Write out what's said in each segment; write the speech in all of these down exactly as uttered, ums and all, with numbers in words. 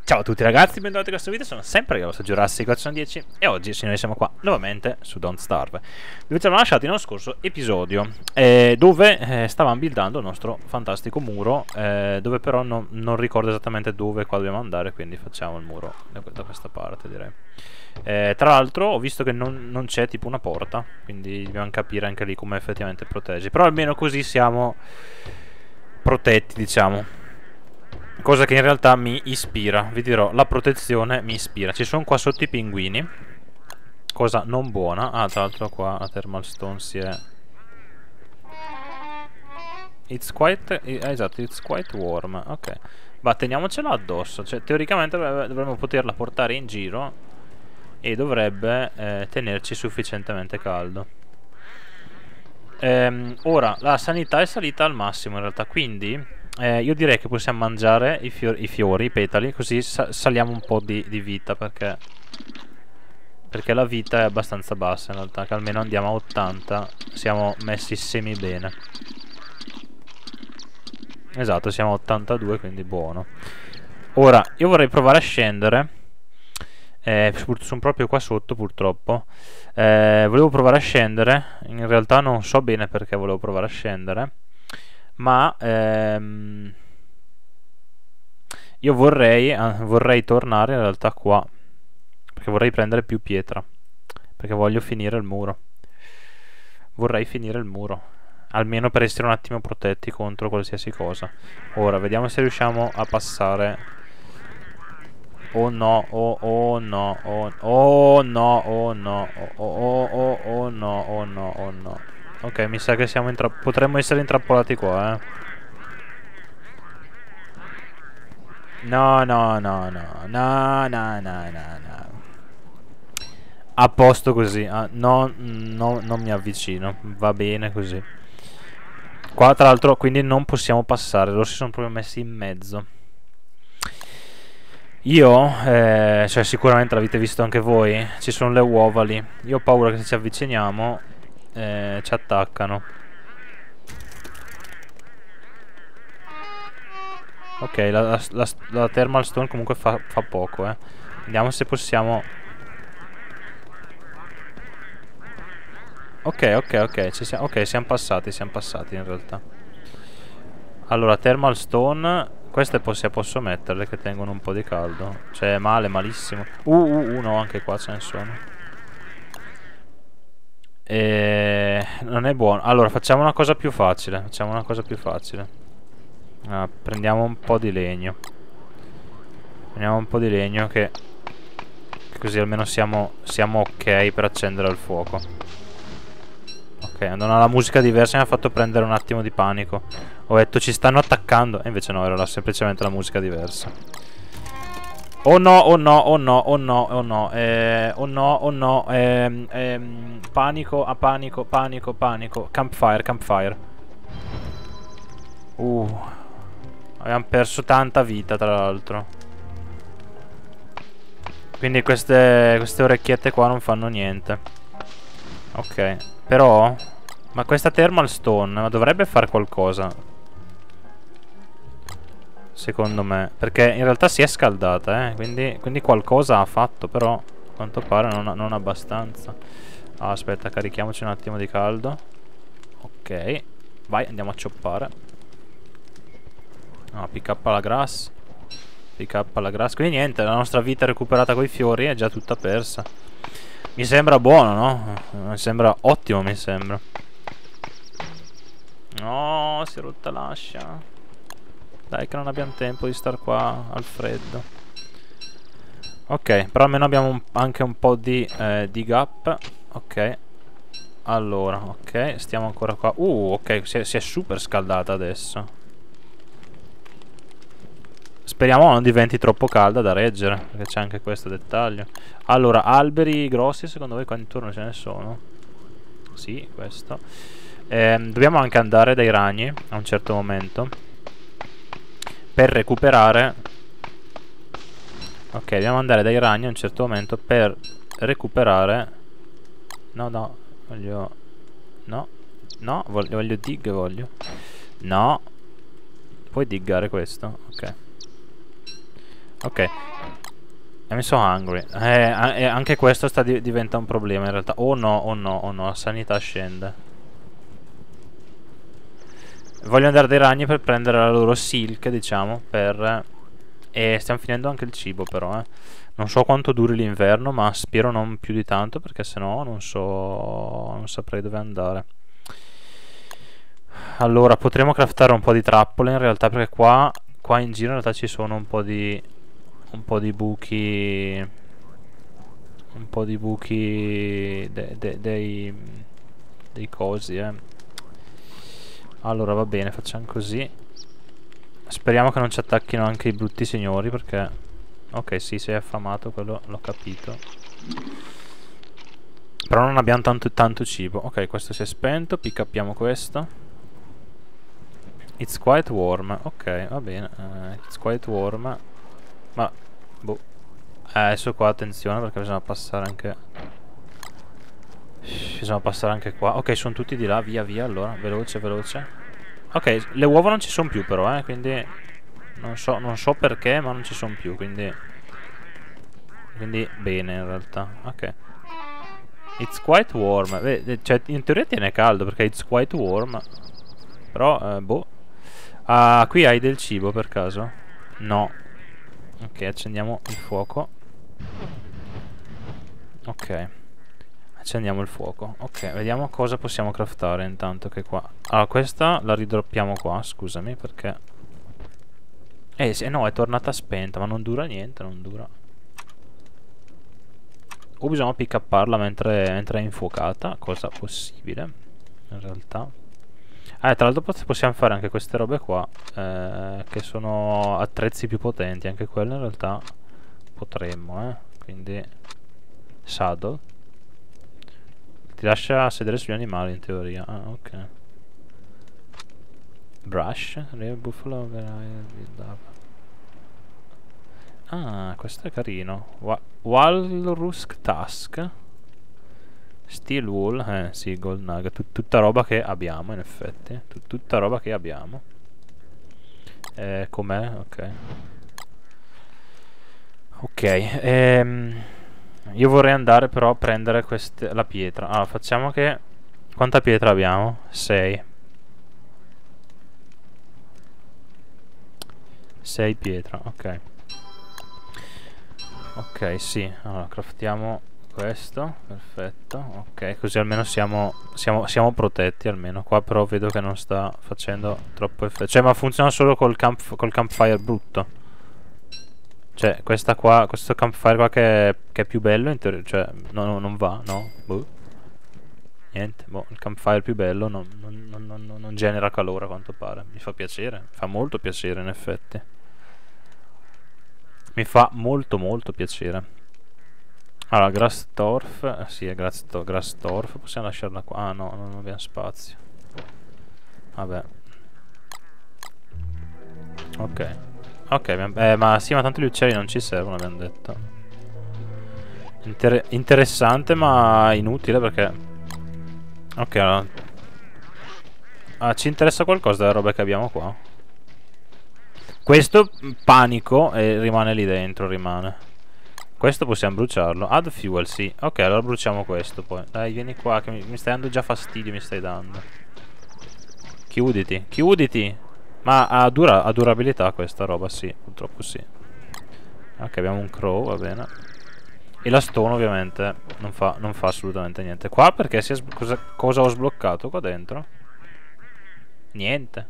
Ciao a tutti ragazzi, benvenuti in questo video, sono sempre io, sono Jurassic quattrocentodieci e oggi sì, noi siamo qua nuovamente su Don't Starve, dove ci eravamo lasciati nello scorso episodio, eh, dove eh, stavamo buildando il nostro fantastico muro, eh, dove però no, non ricordo esattamente dove e qua dobbiamo andare, quindi facciamo il muro da, da questa parte, direi. Eh, tra l'altro ho visto che non, non c'è tipo una porta, quindi dobbiamo capire anche lì come effettivamente protegge, però almeno così siamo protetti, diciamo. Cosa che in realtà mi ispira. Vi dirò, la protezione mi ispira. Ci sono qua sotto i pinguini, cosa non buona. Ah, tra l'altro qua la thermal stone si è... It's quite... Eh, esatto, it's quite warm. Ok. Ma teniamocela addosso. Cioè, teoricamente dovremmo poterla portare in giro e dovrebbe eh, tenerci sufficientemente caldo. Ehm, ora, la sanità è salita al massimo in realtà, quindi... Eh, io direi che possiamo mangiare i fiori, i, fiori, i petali, così sa saliamo un po' di, di vita, perché perché la vita è abbastanza bassa in realtà, che almeno andiamo a ottanta, siamo messi semi bene. Esatto, siamo a ottantadue, quindi buono. Ora, io vorrei provare a scendere, eh, sono proprio qua sotto purtroppo. eh, Volevo provare a scendere, in realtà non so bene perché volevo provare a scendere, ma ehm, io vorrei, eh, vorrei tornare in realtà qua, perché vorrei prendere più pietra, perché voglio finire il muro. Vorrei finire il muro, almeno per essere un attimo protetti contro qualsiasi cosa. Ora vediamo se riusciamo a passare. Oh no, oh, oh no, oh, oh no, oh no, oh, oh, oh, oh no, oh no, oh no. Ok, mi sa che siamo intra- potremmo essere intrappolati qua, eh. No, no, no, no, no, no, no, no, no. A posto così, ah, no, no, non mi avvicino, va bene così. Qua tra l'altro quindi non possiamo passare, loro si sono proprio messi in mezzo. Io, eh, cioè sicuramente l'avete visto anche voi, ci sono le uova lì. Io ho paura che se ci avviciniamo eh, ci attaccano. Ok, la, la, la, la thermal stone comunque fa, fa poco, eh. Vediamo se possiamo... Ok, ok, ok, ci siamo, ok, siamo passati, siamo passati in realtà. Allora, thermal stone... Queste posso, posso metterle che tengono un po' di caldo. Cioè, male, malissimo. Uh, uh, uh, no, anche qua ce ne sono. E... non è buono. Allora, facciamo una cosa più facile. Facciamo una cosa più facile. Ah, prendiamo un po' di legno. Prendiamo un po' di legno che... così almeno siamo, siamo ok per accendere il fuoco. Ok, non ha la musica diversa, mi ha fatto prendere un attimo di panico. Ho detto ci stanno attaccando, e invece no, era semplicemente la musica diversa. Oh no, oh no, oh no, oh no, oh no, eh, oh no, oh no, ehm, ehm, panico, a panico, panico, panico. Campfire, campfire. Uh, abbiamo perso tanta vita tra l'altro. Quindi queste, queste orecchiette qua non fanno niente. Ok, però... ma questa thermal stone dovrebbe fare qualcosa, secondo me, perché in realtà si è scaldata, eh? Quindi, quindi qualcosa ha fatto, però a quanto pare non, non abbastanza. Ah, aspetta, carichiamoci un attimo di caldo. Ok, vai, andiamo a choppare. No, pick up alla grass. Pick up alla grass. Quindi niente, la nostra vita recuperata coi fiori è già tutta persa. Mi sembra buono, no? Mi sembra ottimo, mi sembra. No, si è rotta l'ascia. Dai che non abbiamo tempo di star qua al freddo. Ok, però almeno abbiamo un, anche un po' di eh, dig up. Ok. Allora, ok, stiamo ancora qua. Uh, ok, si è, si è super scaldata adesso. Speriamo non diventi troppo calda da reggere, perché c'è anche questo dettaglio. Allora, alberi grossi, secondo voi qua intorno ce ne sono? Sì, questo. Eh, dobbiamo anche andare dai ragni a un certo momento per recuperare. Ok, dobbiamo andare dai ragni a un certo momento per recuperare. No, no, voglio... no, no, voglio, voglio dig, voglio. No. Puoi diggare questo? Ok. Ok. I'm so hungry. Eh, eh, anche questo sta di diventa un problema in realtà. Oh no, oh no, oh no, la sanità scende. Voglio andare dai ragni per prendere la loro silk, diciamo, per... E stiamo finendo anche il cibo però, eh. Non so quanto duri l'inverno, ma spero non più di tanto, perché sennò non so... non saprei dove andare. Allora, potremo craftare un po' di trappole in realtà, perché qua, qua in giro in realtà ci sono un po' di... un po' di buchi... un po' di buchi de de dei... dei cosi, eh. Allora va bene, facciamo così. Speriamo che non ci attacchino anche i brutti signori, perché... Ok, sì, sei affamato, quello l'ho capito. Però non abbiamo tanto, tanto cibo. Ok, questo si è spento, pick upiamo questo. It's quite warm. Ok, va bene. uh, It's quite warm. Ma... boh. eh, Adesso qua attenzione, perché bisogna passare anche... Bisogna passare anche qua. Ok, sono tutti di là, via via, allora. Veloce, veloce. Ok, le uova non ci sono più però, eh, quindi... Non so, non so perché, ma non ci sono più, quindi... Quindi bene in realtà. Ok. It's quite warm. Beh, cioè, in teoria tiene caldo, perché it's quite warm. Però, eh, boh. Ah, qui hai del cibo per caso? No. Ok, accendiamo il fuoco. Ok. Accendiamo il fuoco. Ok, vediamo cosa possiamo craftare intanto che qua. Allora, questa la ridroppiamo qua, scusami, perché... Eh, sì, no, è tornata spenta, ma non dura niente, non dura. O bisogna pick upparla mentre, mentre è infuocata, cosa possibile, in realtà. Ah, tra l'altro possiamo fare anche queste robe qua, eh, che sono attrezzi più potenti, anche quello in realtà potremmo, eh. Quindi, saddle. Ti lascia sedere sugli animali in teoria. Ah, ok. Brush, real buffalo. Ah, questo è carino. Wa Walrus Tusk. Steel Wool. Eh sì, Gold Nugget. Tut tutta roba che abbiamo in effetti. Tut tutta roba che abbiamo. Eh, com'è? Ok. Ok. Ehm... Io vorrei andare però a prendere queste, la pietra. Allora, facciamo che... Quanta pietra abbiamo? sei. sei pietra, ok. Ok, sì. Allora, craftiamo questo. Perfetto. Ok, così almeno siamo, siamo, siamo protetti almeno. Qua però vedo che non sta facendo troppo effetto. Cioè, ma funziona solo col, camp, col campfire brutto. Cioè, questa qua, questo campfire qua che è, che è più bello, in teoria, cioè, no, no, non va, no? Boh. Niente, boh, il campfire più bello non, non, non, non, non genera calore a quanto pare. Mi fa piacere, mi fa molto piacere in effetti. Mi fa molto molto piacere. Allora, Grasstorf, eh, sì, è Grasstorf, possiamo lasciarla qua. Ah no, non abbiamo spazio. Vabbè. Ok. Ok, eh, ma sì, ma tanto gli uccelli non ci servono, abbiamo detto. Inter interessante, ma inutile perché... Ok, allora... Ah, ci interessa qualcosa delle robe che abbiamo qua? Questo panico e rimane lì dentro, rimane. Questo possiamo bruciarlo. Add fuel, sì. Ok, allora bruciamo questo poi. Dai, vieni qua, che mi, mi stai dando già fastidio, mi stai dando. Chiuditi, chiuditi! Ma ha, dura ha durabilità questa roba, sì, purtroppo sì. Ok, abbiamo un crow, va bene. E la stone ovviamente non fa, non fa assolutamente niente. Qua perché si è cosa, cosa ho sbloccato qua dentro? Niente.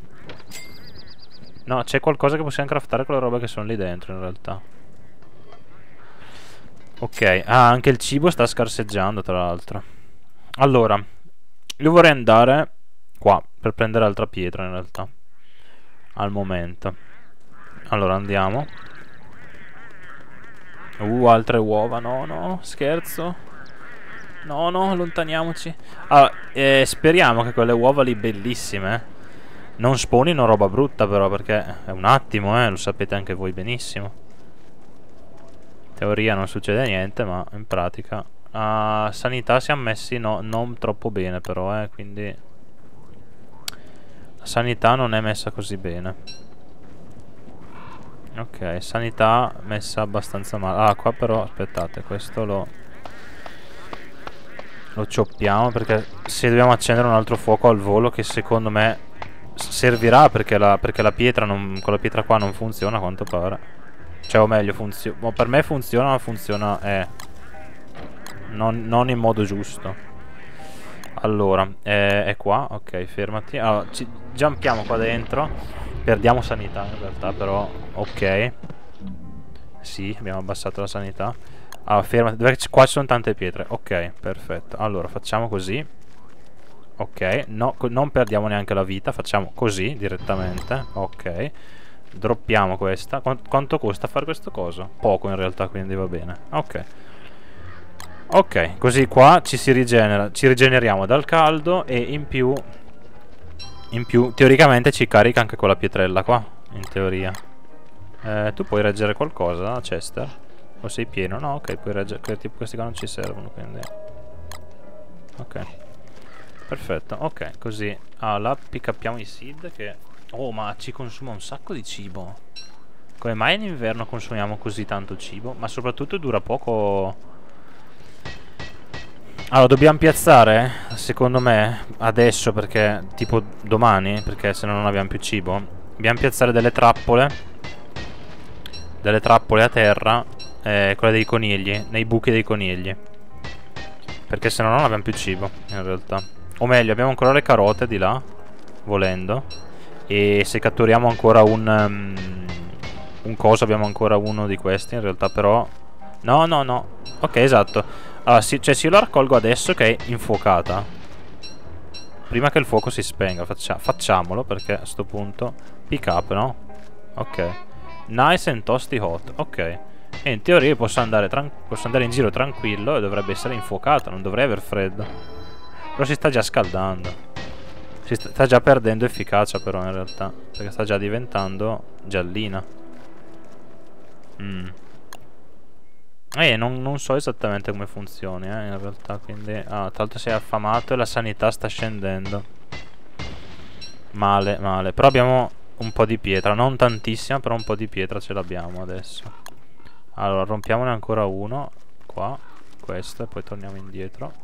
No, c'è qualcosa che possiamo craftare con le robe che sono lì dentro in realtà. Ok, ah, anche il cibo sta scarseggiando tra l'altro. Allora, io vorrei andare qua per prendere altra pietra in realtà. Al momento. Allora andiamo. Uh, altre uova. No, no, scherzo. No, no, allontaniamoci. Allora, eh, speriamo che quelle uova lì bellissime non spawnino roba brutta però, perché è un attimo, eh, lo sapete anche voi benissimo. In teoria non succede niente, ma in pratica a sanità siamo messi no, non troppo bene però, eh, quindi la sanità non è messa così bene. Ok, sanità messa abbastanza male. Ah, qua però, aspettate, questo lo... Lo cioppiamo perché se dobbiamo accendere un altro fuoco al volo, che secondo me servirà perché la, perché la pietra non, con la pietra qua non funziona a quanto pare. Cioè, o meglio, funziona. Per me funziona, ma funziona eh, non, non in modo giusto. Allora, eh, è qua, ok, fermati. Allora, ci jumpiamo qua dentro. Perdiamo sanità in realtà, però, ok. Sì, abbiamo abbassato la sanità. Allora, fermati, dove c- qua ci sono tante pietre. Ok, perfetto. Allora, facciamo così. Ok, no, non perdiamo neanche la vita. Facciamo così, direttamente. Ok. Droppiamo questa. Quant quanto costa fare questo coso? Poco in realtà, quindi va bene. Ok. Ok, così qua ci si rigenera. Ci rigeneriamo dal caldo e in più... In più, teoricamente ci carica anche quella pietrella qua. In teoria. Eh, tu puoi reggere qualcosa, Chester? O sei pieno? No, ok, puoi reggere. Tipo questi qua non ci servono, quindi... Ok. Perfetto, ok, così. Ah, là piccappiamo i seed che... Oh, ma ci consuma un sacco di cibo. Come mai in inverno consumiamo così tanto cibo? Ma soprattutto dura poco... Allora, dobbiamo piazzare, secondo me, adesso perché... Tipo domani, perché se no non abbiamo più cibo. Dobbiamo piazzare delle trappole. Delle trappole a terra. Eh, quelle dei conigli, nei buchi dei conigli. Perché se no non abbiamo più cibo, in realtà. O meglio, abbiamo ancora le carote di là, volendo. E se catturiamo ancora un... Um, un coso, abbiamo ancora uno di questi, in realtà, però... No, no, no. Ok, esatto. Allora, sì, cioè se io la raccolgo adesso che è infuocata, prima che il fuoco si spenga, faccia facciamolo, perché a sto punto... Pick up, no? Ok. Nice and toasty hot, ok. E in teoria posso andare, posso andare in giro tranquillo e dovrebbe essere infuocata, non dovrei aver freddo. Però si sta già scaldando. Si sta, sta già perdendo efficacia però in realtà, perché sta già diventando giallina. Mm. Eh, non, non so esattamente come funzioni, eh, in realtà, quindi... Ah, tra l'altro sei affamato e la sanità sta scendendo. Male, male. Però abbiamo un po' di pietra, non tantissima, però un po' di pietra ce l'abbiamo adesso. Allora, rompiamone ancora uno. Qua, questo, e poi torniamo indietro.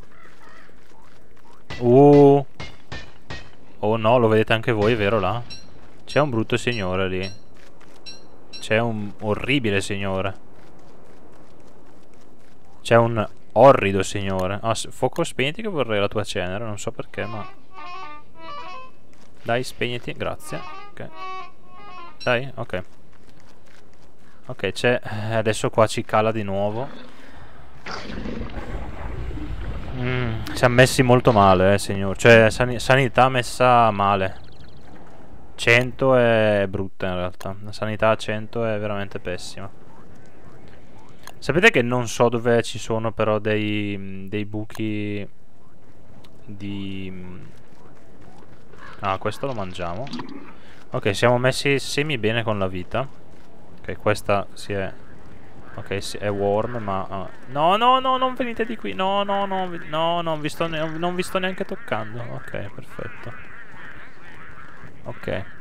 Uh. Oh no, lo vedete anche voi, vero là? C'è un brutto signore lì. C'è un orribile signore. C'è un orrido signore. Ah, fuoco spenti che vorrei la tua cenere, non so perché, ma... Dai, spegniti, grazie. Ok. Dai, ok. Ok, c'è... Adesso qua ci cala di nuovo. Mm, siamo messi molto male, eh, signor. Cioè, san sanità messa male. cento è brutta in realtà. La sanità a cento è veramente pessima. Sapete che non so dove ci sono però dei, dei buchi di... Ah, questo lo mangiamo. Ok, siamo messi semi bene con la vita. Ok, questa si è... Ok, sì, è warm, ma... Uh... No, no, no, non venite di qui. No, no, no, no, non vi sto, ne non vi sto neanche toccando. Ok, perfetto. Ok.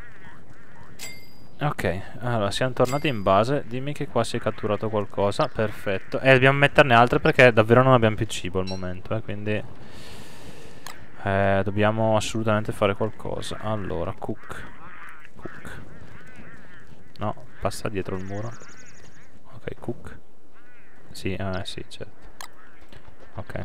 Ok, allora siamo tornati in base. Dimmi che qua si è catturato qualcosa. Perfetto. E dobbiamo metterne altre perché davvero non abbiamo più cibo al momento, eh, quindi... Eh, dobbiamo assolutamente fare qualcosa. Allora, cook. Cook. No, passa dietro il muro. Ok, cook. Sì, eh, sì, certo. Ok.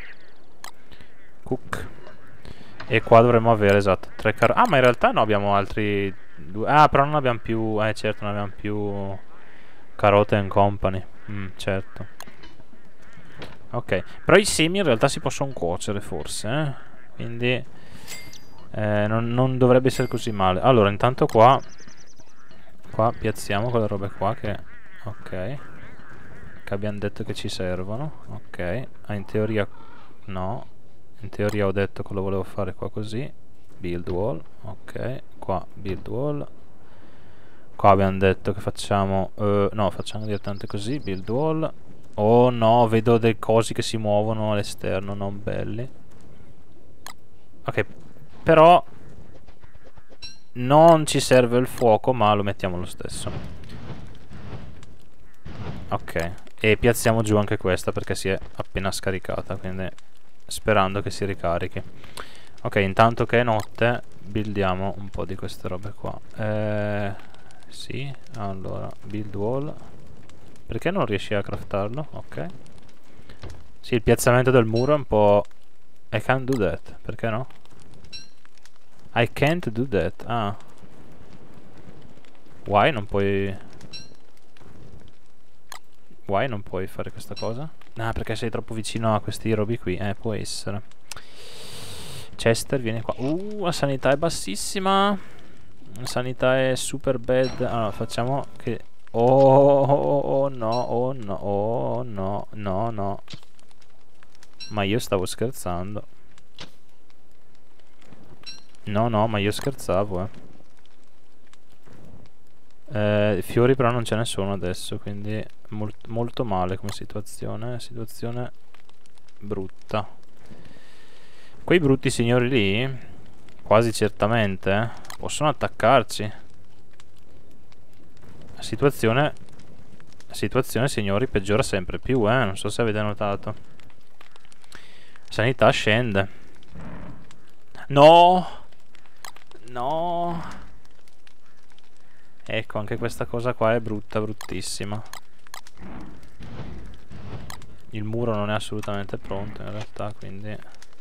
Cook. E qua dovremmo avere, esatto, tre car... Ah, ma in realtà no, abbiamo altri due... Ah, però non abbiamo più... Eh, certo, non abbiamo più... Carote and company. Mm, certo. Ok. Però i semi in realtà si possono cuocere, forse, eh? Quindi... Eh, non, non dovrebbe essere così male. Allora, intanto qua... Qua piazziamo quelle robe qua che... Ok. Che abbiamo detto che ci servono. Ok. Ah, in teoria... No. In teoria ho detto che lo volevo fare qua così. Build wall. Ok. Qua build wall. Qua abbiamo detto che facciamo... Uh, no, facciamo direttamente così. Build wall. Oh no, vedo dei cosi che si muovono all'esterno, non belli. Ok. Però... Non ci serve il fuoco, ma lo mettiamo lo stesso. Ok, e piazziamo giù anche questa perché si è appena scaricata, quindi sperando che si ricarichi. Ok, intanto che è notte buildiamo un po' di queste robe qua. Eh, sì, allora, build wall. Perché non riesci a craftarlo? Ok. Sì, il piazzamento del muro è un po'... I can't do that, perché no? I can't do that, ah. Why non puoi... Why non puoi fare questa cosa? Ah, perché sei troppo vicino a questi robi qui. Eh, può essere. Chester, vieni qua. Uh, la sanità è bassissima. La sanità è super bad. Allora, facciamo che... Oh, oh, oh no, oh no, oh no, no, no. Ma io stavo scherzando. No, no, ma io scherzavo, eh. Eh, fiori però non ce ne sono adesso, quindi molt molto male come situazione. Situazione brutta. Quei brutti signori lì, quasi certamente, eh, possono attaccarci. La situazione, la situazione, signori, peggiora sempre più, eh. Non so se avete notato. Sanità scende. No! No! Ecco, anche questa cosa qua è brutta, bruttissima. Il muro non è assolutamente pronto in realtà, quindi...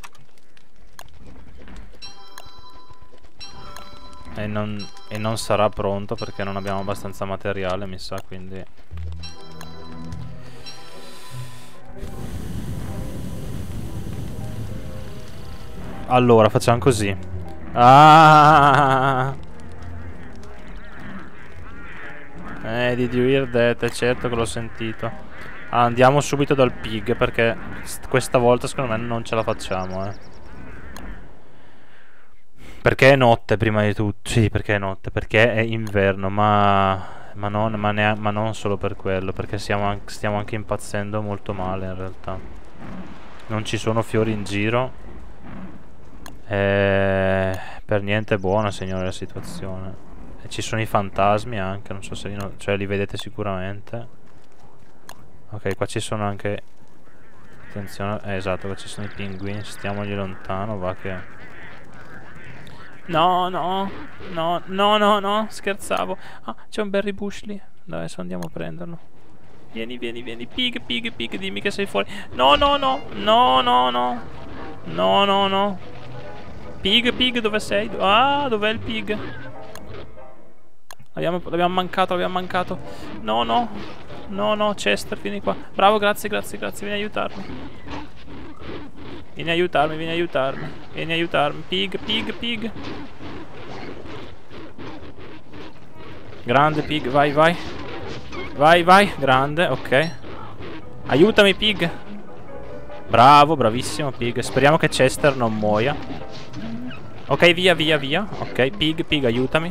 E non, e non sarà pronto perché non abbiamo abbastanza materiale, mi sa, quindi... Allora, facciamo così. Ah! Eh, did you hear that? Certo che l'ho sentito. Ah, andiamo subito dal pig perché questa volta secondo me non ce la facciamo, eh. Perché è notte prima di tutto. Sì, perché è notte, perché è inverno, ma... Ma non, ma nea- ma non solo per quello, perché siamo an- stiamo anche impazzendo molto male in realtà. Non ci sono fiori in giro. Eh, per niente buona, signore, la situazione. E ci sono i fantasmi anche, non so se li, no- cioè, li vedete sicuramente. Ok, qua ci sono anche... Attenzione, eh, esatto, qua ci sono i pinguini, stiamogli lontano, va che... No, no, no, no, no, no, scherzavo. Ah, c'è un berry bush lì. Adesso andiamo a prenderlo. Vieni, vieni, vieni, pig, pig, pig, dimmi che sei fuori. No, no, no, no, no, no. No, no, no. Pig, pig, dove sei? Ah, dov'è il pig? L'abbiamo mancato, l'abbiamo mancato. No, no. No, no, Chester, vieni qua. Bravo, grazie, grazie, grazie, vieni a aiutarmi. Vieni a aiutarmi, vieni a aiutarmi. Vieni a aiutarmi. Pig, pig, pig. Grande pig, vai, vai. Vai, vai, grande, ok. Aiutami, pig. Bravo, bravissimo, pig. Speriamo che Chester non muoia. Ok, via, via, via. Ok, pig, pig, aiutami.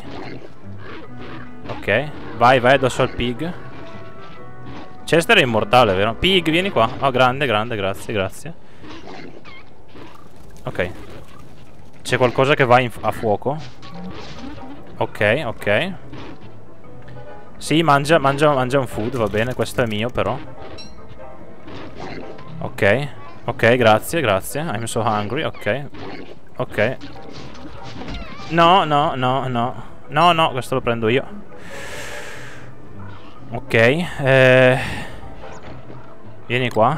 Ok, vai, vai addosso al pig. Chester è immortale, vero? Pig, vieni qua. Oh, grande, grande, grazie, grazie. Ok. C'è qualcosa che va in a fuoco. Ok, ok. Sì, mangia, mangia, mangia un food, va bene. Questo è mio, però. Ok. Ok, grazie, grazie. I'm so hungry, ok. Ok. No, no, no, no. No, no, questo lo prendo io. Ok. Eh... Vieni qua.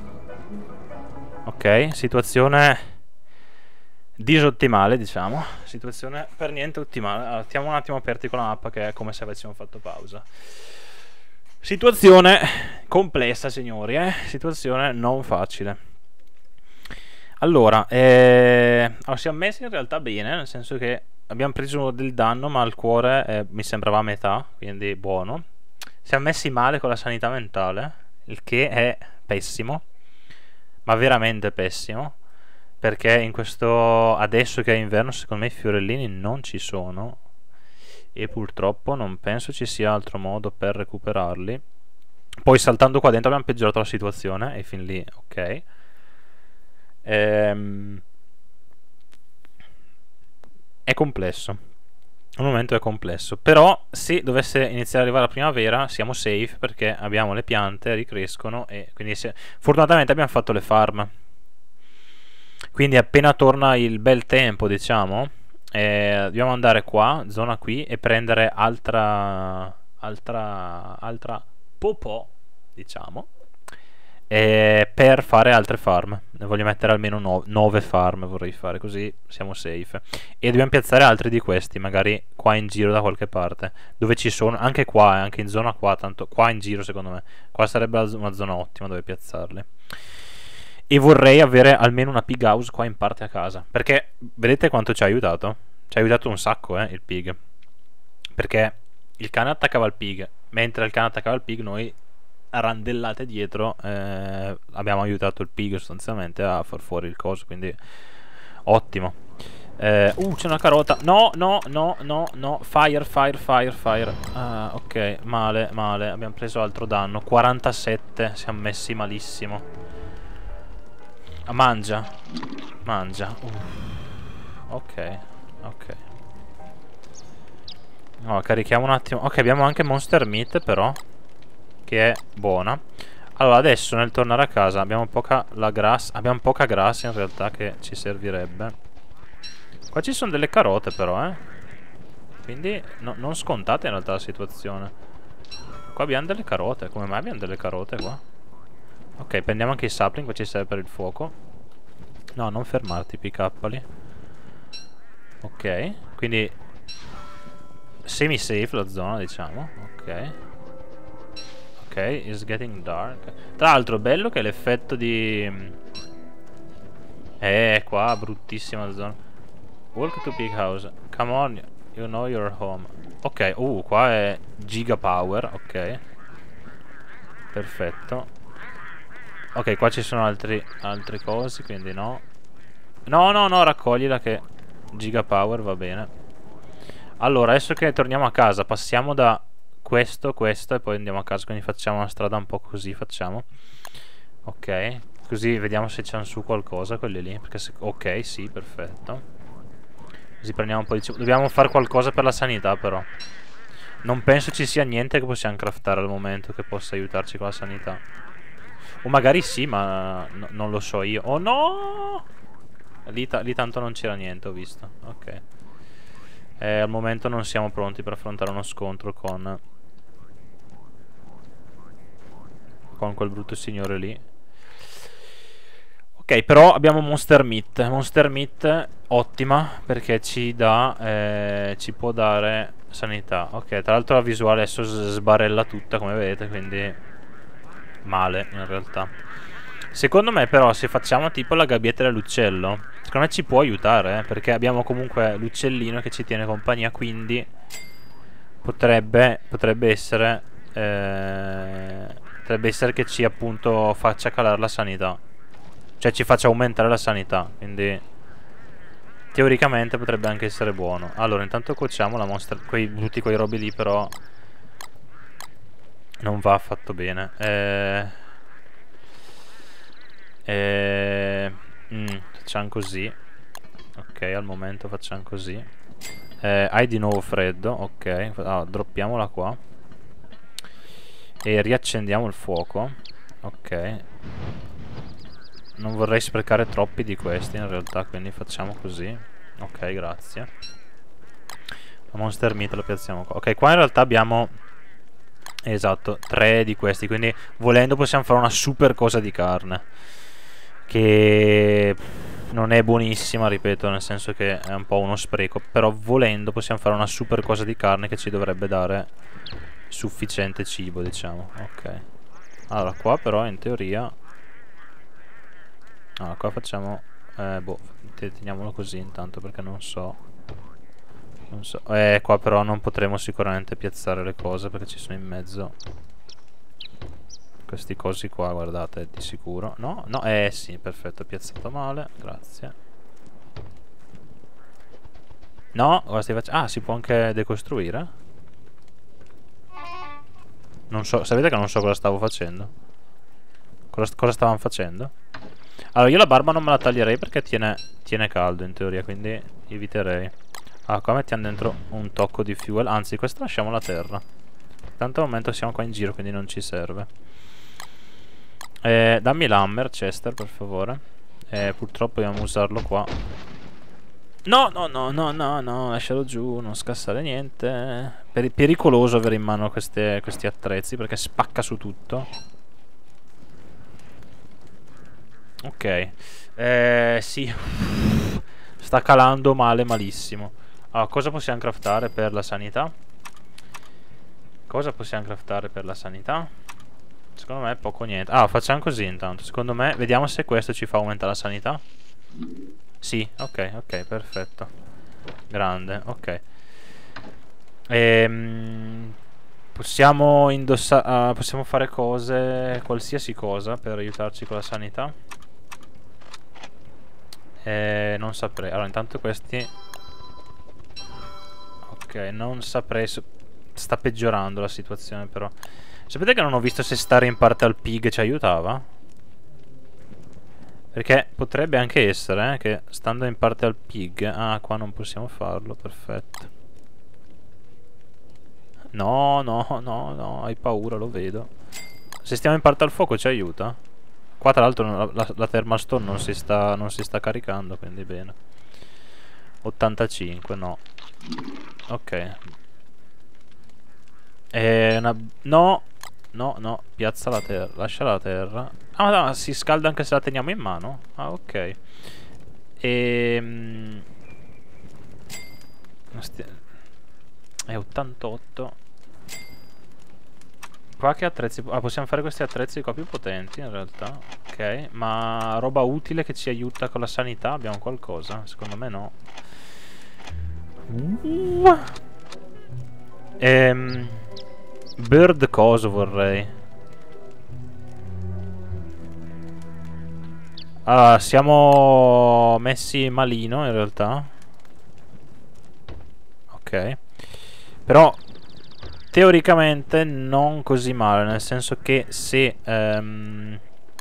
Ok, situazione... disottimale, diciamo. Situazione per niente ottimale. Allora, stiamo un attimo aperti con la mappa, che è come se avessimo fatto pausa. Situazione complessa, signori, eh? Situazione non facile. Allora, eh... allora, siamo messi in realtà bene, nel senso che abbiamo preso del danno, ma il cuore eh, mi sembrava a metà, quindi buono. Siamo messi male con la sanità mentale, il che è pessimo, ma veramente pessimo. Perché in questo... adesso che è inverno, secondo me i fiorellini non ci sono. E purtroppo non penso ci sia altro modo per recuperarli. Poi saltando qua dentro abbiamo peggiorato la situazione. E fin lì, ok. Ehm... È complesso. Al momento è complesso. Però se dovesse iniziare ad arrivare la primavera siamo safe perché abbiamo le piante, ricrescono e quindi se... fortunatamente abbiamo fatto le farm. Quindi appena torna il bel tempo, diciamo, eh, dobbiamo andare qua, zona qui, e prendere altra altra altra popò, diciamo, eh, per fare altre farm. Ne voglio mettere almeno nove farm, vorrei fare, così siamo safe. E dobbiamo piazzare altri di questi, magari qua in giro da qualche parte, dove ci sono, anche qua, eh, anche in zona qua, tanto qua in giro secondo me. Qua sarebbe una zona ottima dove piazzarli. E vorrei avere almeno una pig house qua in parte a casa, perché vedete quanto ci ha aiutato? Ci ha aiutato un sacco, eh, il pig. Perché il cane attaccava il pig, mentre il cane attaccava il pig noi a randellate dietro eh, abbiamo aiutato il pig sostanzialmente a far fuori il coso, quindi ottimo. eh, Uh, c'è una carota. No, no, no, no, no. Fire, fire, fire, fire. Ah, ok, male, male. Abbiamo preso altro danno. quarantasette, siamo messi malissimo. Ah, mangia. Mangia. uh. Ok, ok. No, carichiamo un attimo. Ok, abbiamo anche Monster Meat però, che è buona. Allora adesso nel tornare a casa abbiamo poca la grass. Abbiamo poca grassa in realtà che ci servirebbe. Qua ci sono delle carote però, eh. Quindi no, non scontate in realtà la situazione. Qua abbiamo delle carote. Come mai abbiamo delle carote qua? Ok, prendiamo anche i sapling, qua ci serve per il fuoco. No, non fermarti, pick up lì. Ok, quindi semi safe la zona, diciamo. Ok. Ok, it's getting dark. Tra l'altro bello che l'effetto di... Eh, qua bruttissima zona. Walk to big house. Come on, you know you're home. Ok, uh, qua è giga power. Ok, perfetto. Ok, qua ci sono altri, altri cosi, quindi no. No, no, no, raccoglila che giga power va bene. Allora, adesso che torniamo a casa, passiamo da questo, questo e poi andiamo a casa, quindi facciamo una strada un po' così, facciamo. Ok, così vediamo se c'è su qualcosa, quelli lì. Perché se... Ok, sì, perfetto. Così prendiamo un po' di cibo. Dobbiamo fare qualcosa per la sanità però. Non penso ci sia niente che possiamo craftare al momento che possa aiutarci con la sanità. O magari sì, ma no, non lo so io. Oh no! Lì, ta lì tanto non c'era niente, ho visto. Ok. Eh, al momento non siamo pronti per affrontare uno scontro con... Con quel brutto signore lì. Ok, però abbiamo Monster Meat. Monster Meat ottima perché ci dà... Eh, ci può dare sanità. Ok, tra l'altro la visuale adesso sbarella tutta, come vedete, quindi... Male in realtà. Secondo me però se facciamo tipo la gabbietta dell'uccello, secondo me ci può aiutare, eh, perché abbiamo comunque l'uccellino che ci tiene compagnia, quindi potrebbe, potrebbe essere eh, potrebbe essere che ci appunto faccia calare la sanità, cioè ci faccia aumentare la sanità, quindi teoricamente potrebbe anche essere buono. Allora intanto cuociamo la mostra, quei, tutti quei robi lì però non va affatto bene. Eh, eh, mm, facciamo così. Ok, al momento facciamo così. Eh, hai di nuovo freddo. Ok, ah, droppiamola qua. E riaccendiamo il fuoco. Ok. Non vorrei sprecare troppi di questi in realtà, quindi facciamo così. Ok, grazie. La Monster Meat lo piazziamo qua. Ok, qua in realtà abbiamo... Esatto, tre di questi, quindi volendo possiamo fare una super cosa di carne, che non è buonissima, ripeto, nel senso che è un po' uno spreco, però volendo possiamo fare una super cosa di carne che ci dovrebbe dare sufficiente cibo, diciamo. Ok, allora qua però in teoria... Allora qua facciamo... Eh, boh, teniamolo così intanto perché non so... Non so. Eh, qua però non potremo sicuramente piazzare le cose perché ci sono in mezzo questi cosi qua, guardate, di sicuro. No, no, eh sì, perfetto, piazzato male, grazie. No, cosa stai facendo? Ah, si può anche decostruire? Non so, sapete che non so cosa stavo facendo? Cosa, cosa stavamo facendo? Allora, io la barba non me la taglierei perché tiene, tiene caldo in teoria, quindi eviterei. Ah, qua mettiamo dentro un tocco di fuel. Anzi, questa lasciamo la terra. Tanto al momento siamo qua in giro, quindi non ci serve. eh, Dammi l'hammer, Chester, per favore. eh, Purtroppo dobbiamo usarlo qua. No, no, no, no, no, no, lascialo giù, non scassare niente. Per pericoloso avere in mano queste, questi attrezzi, perché spacca su tutto. Ok. Eh, sì. Sta calando male, malissimo. Allora, cosa possiamo craftare per la sanità? Cosa possiamo craftare per la sanità? Secondo me poco niente. Ah, facciamo così intanto. Secondo me, vediamo se questo ci fa aumentare la sanità. Sì, ok, ok, perfetto. Grande, ok. Ehm, possiamo indossare, uh, possiamo fare cose, qualsiasi cosa per aiutarci con la sanità. Eh, non saprei. Allora, intanto questi. Ok, non saprei. Sta peggiorando la situazione, però. Sapete che non ho visto se stare in parte al pig ci aiutava? Perché potrebbe anche essere, eh, che stando in parte al pig. Ah, qua non possiamo farlo, perfetto. No, no, no, no, hai paura, lo vedo. Se stiamo in parte al fuoco ci aiuta? Qua tra l'altro la, la, la thermal stone non si, sta, non si sta caricando, quindi bene. ottantacinque, no. Ok. E una... No, no, no, piazza la terra, lascia la terra. Ah, no, si scalda anche se la teniamo in mano? Ah, ok. Ehm... È ottantotto. Qua che attrezzi... Ah, possiamo fare questi attrezzi qua più potenti in realtà. Ok, ma roba utile che ci aiuta con la sanità? Abbiamo qualcosa? Secondo me no. uh. Ehm... Bird coso vorrei. Allora, siamo messi malino in realtà. Ok. Però teoricamente non così male, nel senso che se ehm,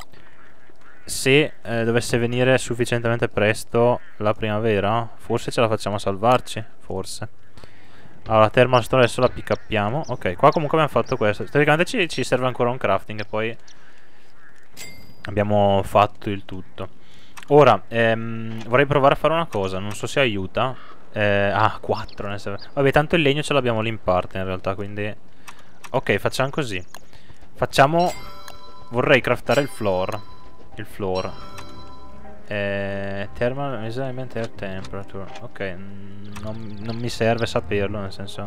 se eh, dovesse venire sufficientemente presto la primavera, forse ce la facciamo a salvarci, forse. Allora, la thermal stone adesso la pick uppiamo. Ok, qua comunque abbiamo fatto questo. Teoricamente ci, ci serve ancora un crafting e poi abbiamo fatto il tutto. Ora, ehm, vorrei provare a fare una cosa, non so se aiuta. Eh, ah, quattro ne serve. Vabbè, tanto il legno ce l'abbiamo lì in parte in realtà, quindi... Ok, facciamo così. Facciamo... Vorrei craftare il floor. Il floor. Eh, thermal measurement air temperature. Ok, non, non mi serve saperlo, nel senso...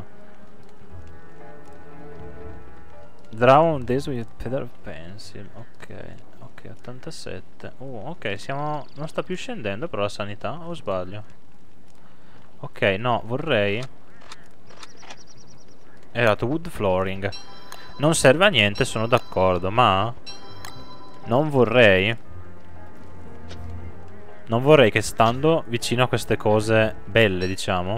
Draw on this with feather pencil. Ok, ok, ottantasette. Uh, ok, siamo... Non sta più scendendo però la sanità, o sbaglio? Ok, no, vorrei... Esatto, wood flooring. Non serve a niente, sono d'accordo, ma... Non vorrei... Non vorrei che stando vicino a queste cose belle, diciamo...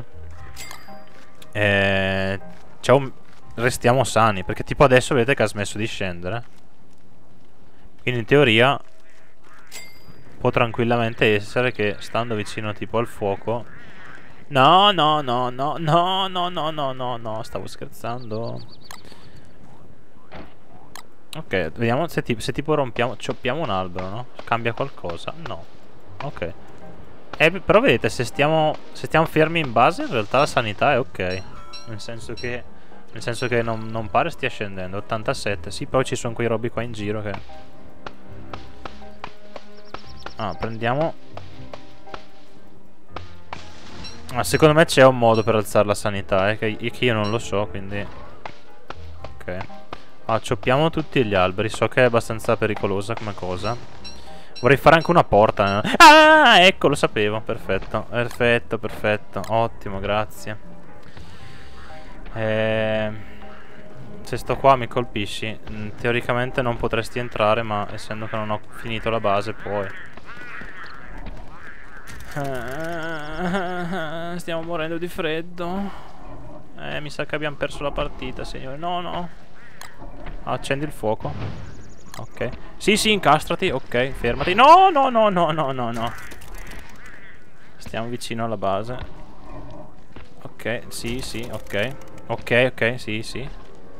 Eh... Ciao... Restiamo sani, perché tipo adesso vedete che ha smesso di scendere. Quindi in teoria... Può tranquillamente essere che stando vicino tipo al fuoco... No, no, no, no, no, no, no, no, no, no, stavo scherzando. Ok, vediamo se, tipo, se tipo rompiamo, cioppiamo un albero, no? Cambia qualcosa? No. Ok. Eh, però vedete, se stiamo, se stiamo fermi in base, in realtà la sanità è ok. Nel senso che, nel senso che non, non pare stia scendendo. ottantasette, sì, poi ci sono quei robi qua in giro che... Ah, prendiamo... Ah, secondo me c'è un modo per alzare la sanità, eh, che, che io non lo so, quindi... Ok. Ah, cioppiamo tutti gli alberi, so che è abbastanza pericolosa come cosa. Vorrei fare anche una porta. Ah, ecco, lo sapevo, perfetto, perfetto, perfetto, ottimo, grazie. Eh, se sto qua mi colpisci. mm, Teoricamente non potresti entrare, ma essendo che non ho finito la base, puoi. Stiamo morendo di freddo. Eh, mi sa che abbiamo perso la partita, signore. No, no. Accendi il fuoco. Ok. Sì, sì, incastrati. Ok, fermati. No, no, no, no, no, no, no. Stiamo vicino alla base. ok, sì, sì, ok. Ok, ok, sì, sì.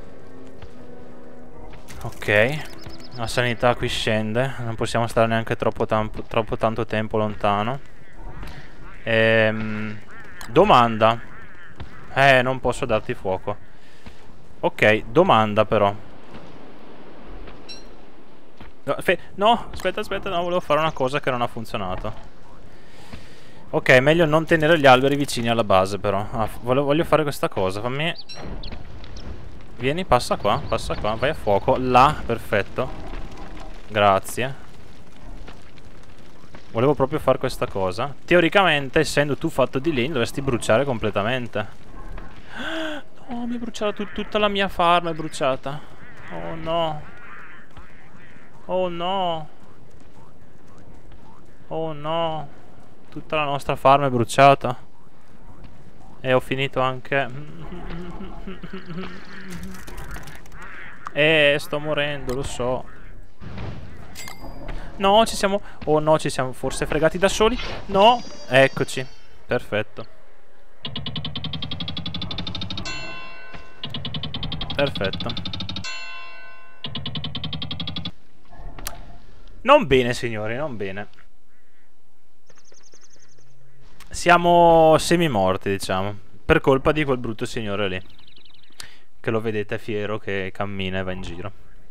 Ok. La sanità qui scende. Non possiamo stare neanche troppo, troppo tanto tempo lontano. Ehm, domanda. Eh, non posso darti fuoco. Ok, domanda però. No, no, aspetta, aspetta, no, volevo fare una cosa che non ha funzionato. Ok, meglio non tenere gli alberi vicini alla base però. Ah, voglio, voglio fare questa cosa, fammi... Vieni, passa qua, passa qua, vai a fuoco. Là, perfetto. Grazie. Volevo proprio fare questa cosa. Teoricamente, essendo tu fatto di legno, dovresti bruciare completamente. Oh, mi è bruciata tut tutta la mia farm, è bruciata. Oh no. Oh no. Oh no. Tutta la nostra farm è bruciata. E ho finito anche... Eh, sto morendo, lo so. No, ci siamo... Oh no, ci siamo forse fregati da soli. No, eccoci. Perfetto. Perfetto. Non bene, signori, non bene. Siamo semi-morti, diciamo. Per colpa di quel brutto signore lì. Che lo vedete fiero che cammina e va in giro.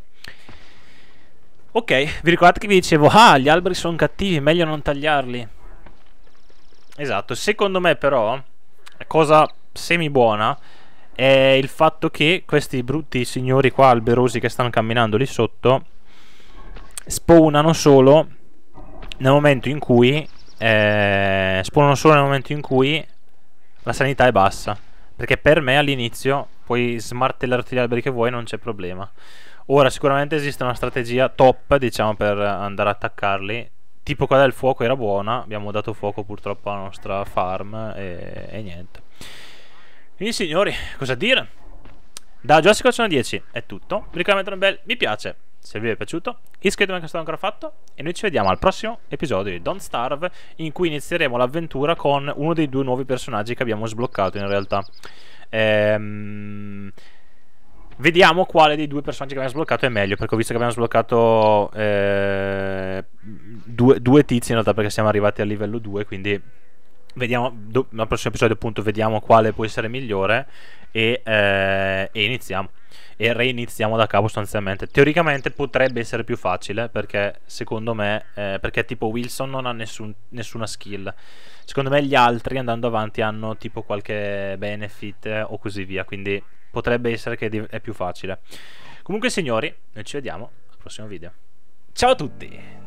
Ok, vi ricordate che vi dicevo, ah, gli alberi sono cattivi, meglio non tagliarli. Esatto, secondo me però, cosa semi buona è il fatto che questi brutti signori qua alberosi che stanno camminando lì sotto spawnano solo nel momento in cui eh, spawnano solo nel momento in cui la sanità è bassa. Perché per me all'inizio puoi smartellarti gli alberi che vuoi, non c'è problema. Ora sicuramente esiste una strategia top, diciamo, per andare a attaccarli. Tipo quella del fuoco era buona, abbiamo dato fuoco purtroppo alla nostra farm e, e niente. Quindi signori, cosa dire? Da Jurassic World dieci è tutto. Vi ricordo di mettere un bel mi piace se vi è piaciuto, iscrivetevi anche se non è ancora fatto. E noi ci vediamo al prossimo episodio di Don't Starve, in cui inizieremo l'avventura con uno dei due nuovi personaggi che abbiamo sbloccato in realtà. Ehm... Vediamo quale dei due personaggi che abbiamo sbloccato è meglio, perché ho visto che abbiamo sbloccato eh, due, due tizi in realtà, perché siamo arrivati al livello due, quindi vediamo, do, nel prossimo episodio appunto vediamo quale può essere migliore e, eh, e iniziamo. E reiniziamo da capo sostanzialmente. Teoricamente potrebbe essere più facile, perché secondo me, eh, perché tipo Wilson non ha nessun, nessuna skill. Secondo me gli altri andando avanti hanno tipo qualche benefit eh, o così via, quindi potrebbe essere che è più facile. Comunque signori, noi ci vediamo al prossimo video. Ciao a tutti!